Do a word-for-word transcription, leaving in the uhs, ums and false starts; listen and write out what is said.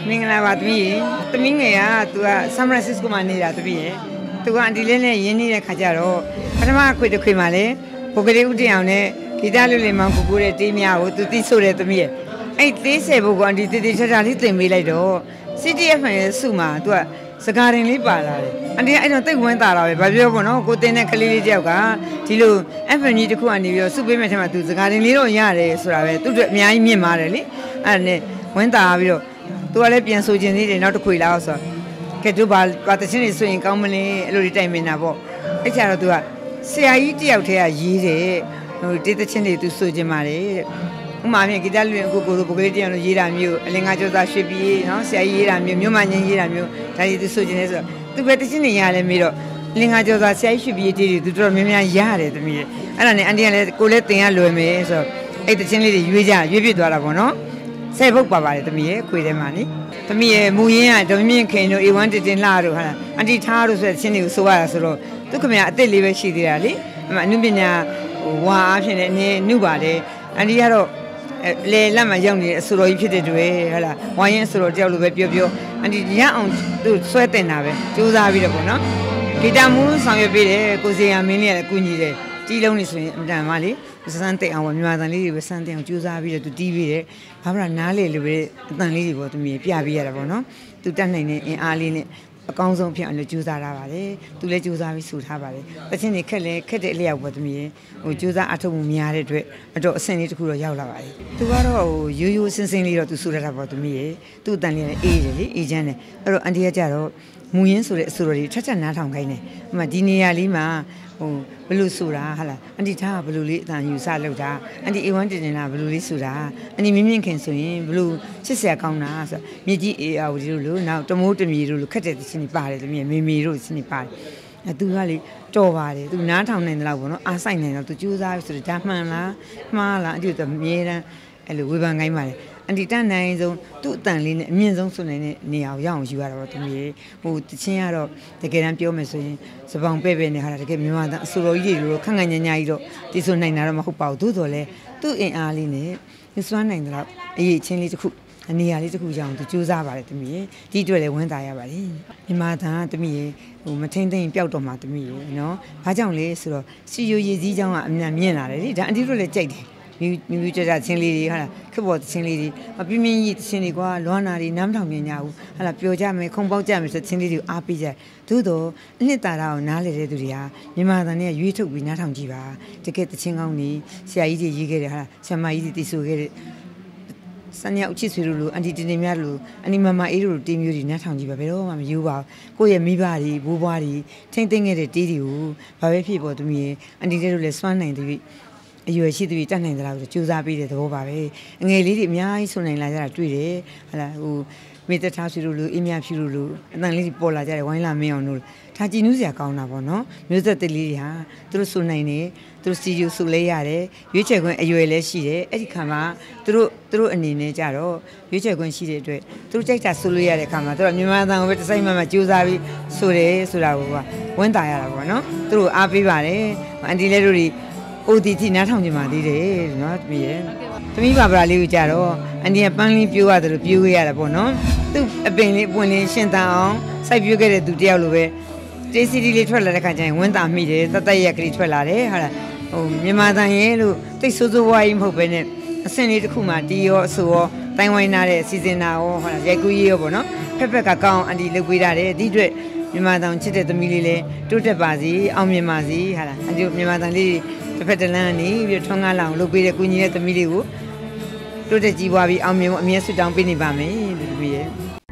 မင်္ဂလာပါသမီးရေသမီးငယ်ကသူကဆန်ဖရန်စစ္စကိုမှာနေတာသမီးရေသူကအန်တီလေးနဲ့ရင်းနှီးတဲ့ခါကျတော့ပထမအခွေတစ်ခွေမှာလေဘိုကလေးဦးတင်အောင်နဲ့ဂီတလူလေးမောင်ကိုကိုတဲ့တေးများကိုသူသိဆိုတဲ့သမီးရေအဲ့တေးဆယ်ဘုတ်ကအန်တီတေးတေးချာချာလေးတင်ပေးလိုက်တော့ စီ တီ အက်ဖ် ရဲ့စုမှာသူကစကားရင်လေးပါလာတယ်အန်တီအဲ့တော့တိတ်ဝန်းတာတော့ပဲဘာပြောပေါ့နော်ကိုတင်တဲ့ကလေးလေးတယောက်ကဒီလို အက်ဖ် ကြီးတစ်ခုကနေပြီးတော့စုပေးမဲ့ထဲမှာသူစကားရင်လေးတော့ရတယ်ဆိုတာပဲသူတို့အများကြီးမြင်ပါတယ်လေအဲ့ဒါနဲ့ဝန်းတာပြီးတော့သူကလည်းပြန်ဆိုခြင်းသေးတယ်နောက်တစ်ခွေလောက်ဆိုကဲသူဘာပါတချင်းနေဆိုရင်ကောင်းမလဲအဲ့လိုဒီတိုင်မင်တာပေါ့အဲ့ကြတော့သူကဆရာကြီးတယောက်တည်းကရေးတယ်ဟိုတေးတချင်းတွေသူဆိုခြင်းပါတယ်ဥမာဖြင့်ဂီတလူရင်အခုကိုလိုပုဂ္ဂလိတယောက်လိုရေးတာမျိုးအလင်္ကာကျော်သားရွှေပြည်နော်ဆရာကြီးရေးတာမျိုးမြို့မငင်းရေးတာမျိုးဒါကြီးသူဆိုခြင်းလဲဆိုတော့သူပဲတချင်းနေရလဲမေးတော့အလင်္ကာကျော်သားဆရာကြီးရွှေပြည်တေးတွေသူတော်တော်များများရတယ်တမီးအဲ့ဒါနဲ့အန်တီကလည်းကိုလည်းတင်ရလွယ်မယ်ဆိုတော့အဲ့တချင်းလေးတွေရွေးကြရွေးပြစ်သွားတာပေါ့နော်ဆယ်ဘုတ်ပါပါတယ်တမီးရဲ့ခွေထဲမှာနိတမီးရဲ့မူရင်းကဒေါ်မြင့်ခင်တို့အေဝမ်တင်တင်လှတို့ဟာအန်တီထားတို့ဆိုတဲ့ချင်းတွေကိုဆိုရတာဆိုတော့သူခင်ဗျာအစ်စ်လေးပဲရှိသေးတာလေအမှအနုပညာဟိုဝါအားဖြင့်လည်းအနေနုပါတယ်အန်တီကတော့လေလက်မှာရောက်နေတဲ့အဆိုတော်ကြီးဖြစ်တဲ့တွေ့ဟဲ့လားဝိုင်းရင်အဆိုတော်တယောက်လိုပဲပြောပြောအန်တီရအောင်သူဆွဲတင်တာပဲစူးစမ်းပြီးတော့ပေါ့နော်ဂီတမူးဆောင်ရွက်ပေးတယ်ကိုစီယာမင်းလေးကလည်းအကူညီတယ်တီးလုံးနေဆိုရင်အမှန်တန်ပါလေစမ်းတဲ့အောင်မြန်မာတန်လေးတွေပဲစမ်းတဲ့အောင်ကြိုးစားပြီးတော့သူတီးပြီးတယ်ဘာမှနားလေလိုပဲအတန်လေးတွေပေါ့သူမြင်ပြပေးရတာပေါ့နော်သူတတ်နိုင်တဲ့အင်အားလေးနဲ့အကောင်းဆုံးဖြစ်အောင်လည်းကြိုးစားထားပါတယ်သူလည်းကြိုးစားပြီးဆူထားပါတယ်တချင်းတွေခက်လဲခက်တဲ့အလျောက်ပေါ့သူမြင်ဟိုကြိုးစားအထောက်မှုများတဲ့အတွက်အတော့အဆင့်လေးတစ်ခုတော့ရောက်လာပါတယ်သူကတော့ဟိုရိုးရိုးစင်စင်လေးတော့သူဆူထားတာပေါ့သူမြင်သူ့အတန်လေးနဲ့အေးတယ်လေအေးချမ်းတယ်အဲ့တော့အန်တီကကြတော့မူရင်းဆိုတဲ့အဆိုတော်တွေထက်ထက်နားထောင်ခိုင်းတယ်အမှဒီနေရာလေးမှာဟိုဘယ်လိုဆိုတာဟာလားအန်တီထားကဘယ်လိုလေးအတန်ယူဆလောက်တာအန်တီအေဝမ်တင်တင်လာဘယ်လိုလေးဆိုတာအန်တီမင်းမြင့်ခင်ဆိုရင်ဘယ်လိုချစ်စရာကောင်းတာဆိုမြေကြီးအေအာဝတီတို့လို့နောက်တမိုးတမီတို့လို့ခက်တဲ့ချင်းတွေပါတယ်တမီးမေမေတို့ချင်းတွေပါတယ်အဲသူကလေတော်ပါတယ်သူနားထောင်နိုင်တယ်လို့ပေါ့နော်အားဆိုင်နိုင်တော့သူကြိုးစားပြီးဆိုတော့ဒါမှန်လားမှားလားအန်တီတို့အမြဲတမ်းအဲ့လိုဝေဖန်ခိုင်းပါတယ်အန်တီတန်နိုင်ဆုံးသူ့အတန်လေးနဲ့အမြင့်ဆုံးဆိုနိုင်တဲ့နေရာကိုရအောင်ယူရတာပေါ့သူမျိုးဟိုတချင်းကတော့တကယ်တမ်းပြောမယ်ဆိုရင်စပောင်ပဲ့ပဲ့နေဟာတကယ်မြန်မာသားအစိုးရကြီးတွေလိုခန့်ခန့်ညာညာကြီးတော့တည်ဆိုနိုင်တာတော့မဟုတ်ပါဘူးသို့တော်လဲသူ့အင်အားလေးနဲ့စွမ်းနိုင်တော့အရေးချင်းလေးတစ်ခုအနေရာလေးတစ်ခုရအောင်သူစူးစမ်းပါတယ်တမီးဒီအတွက်လည်းဝမ်းသာရပါတယ်မြန်မာသားတမီးဟိုမထင်းသိမ့်ပျောက်တော့မှာတမီးနော်ဘာကြောင့်လဲဆိုတော့စီယိုရည်စည်းကြောင်းကအများမြင်လာတယ်လေဒါအန်တီတို့လည်းကြိုက်တယ်မြူမြူကြကြချင်းလေးတွေဟာခက်ပေါ်ချင်းလေးတွေအပြင်းပြင်းကြီးချင်းတွေကွာလွမ်းနာတွေနားမထောင်မြင်ကြဘူးဟာလာပျော်ကြမယ်ခုံပေါက်ကြမယ်ဆိုချင်းလေးတွေကိုအားပေးကြသို့တော့အနှစ်သာရကိုနားလေတဲ့သူတွေဟာမြန်မာတန်နဲ့ရွေးထုတ်ပြီးနားထောင်ကြည့်ပါတကယ်တချင်းကောင်းနေဆရာကြီးတွေရေးခဲ့တယ်ဟာဆရာမကြီးတွေတည်ဆိုခဲ့တဲ့စံရအချစ်ဆွေတို့လိုအန်တီတင်နေများလိုအနီမမအေးတို့တီးမျိုးတွေနားထောင်ကြည့်ပါဘယ်တော့မှမယူပါဘူးကိုယ့်ရဲ့မိဘတွေဘိုးဘွားတွေထိမ့်သိမ့်ခဲ့တဲ့တီးတွေကိုဘာပဲဖြစ်ပေါ်သူမြင်အန်တီတို့လည်းစွမ်းနိုင်သူအရွယ်ရှိသူတွေတတ်နိုင်ကြလားဆိုကြိုးစားပေးတဲ့သဘောပါပဲအငယ်လေးတွေအများကြီးဆွနိုင်လာကြတာတွေ့တယ်ဟာလာဟိုမေတ္တာဆွေတို့လိုအင်းမြဖြူတို့လိုအတန်လေးတွေပေါ်လာကြတယ်ဝိုင်းလာမင်းအောင်တို့ထားကြည့်နူးစရာကောင်းတာပေါ့နော်မျိုးသက်တလေးတွေဟာသူတို့ဆွနိုင်တယ်သူတို့စီဂျူဆွလဲရတယ်ရွေးချယ်ခွင့်အရွယ်လည်းရှိတယ်အဲ့ဒီခါမှာသူတို့သူတို့အနေနဲ့ကြတော့ရွေးချယ်ခွင့်ရှိတဲ့အတွက်သူတို့ကြိုက်တာဆွလို့ရတဲ့ခါမှာသူတို့မြန်မာတန်ကိုပဲတစ်စိုက်မှမှကြိုးစားပြီးဆွတယ်ဆိုတာကိုကဝန်းတာရတာပေါ့နော်သူတို့အားပေးပါတယ်အန်တီလေးတို့တွေအိုတီတီနားထောင်ကြမှာသေးတယ်နော်တမီးရဲ့သမီးပါပရာလေးကိုကြတော့အန်တီကပန်းလေးပြိုးရတယ်လို့ပြိုးခဲ့ရတာပေါ့နော်သူ့အပင်လေးပွင့်လေးရှင်းတန်အောင်စိုက်ပြိုးခဲ့တဲ့သူတယောက်လိုပဲတေးစီတီလေးထွက်လာတဲ့ခါကျရင်ဝန်းတာမိတယ်တတ်တရက်ကလေးထွက်လာတယ်ဟာလားဟိုမြန်မာတန်ရဲ့လို့တိတ်ဆိုးဆိုးဝါးကြီးမဟုတ်ပဲနဲ့အဆင့်လေးတစ်ခုမှတီးရောအဆိုရောတိုင်ဝိုင်းနာတဲ့စီစဉ်တာရောဟာလားရိုက်ကူးရေးရောပေါ့နော်ဖက်ဖက်ကကောင်းအန်တီလုပ်ပေးတာတယ်ဒီအတွက်မြန်မာတန်ချစ်တဲ့သမီးလေးလည်းတိုးတက်ပါစေအောင်မြင်ပါစေဟာလားအန်တီမြန်မာတန်လေးတစ်ဖက်တစ်လမ်းကနေပြီးထွန်းကားလောင်လုပ်ပေးတဲ့ကုညီတဲ့သမီးလေးကိုတိုးတက်ကြီးပွားပြီးအောင်မြင်ဖို့အမြဲဆုတောင်းပေးနေပါမယ်ဒီလိုပဲ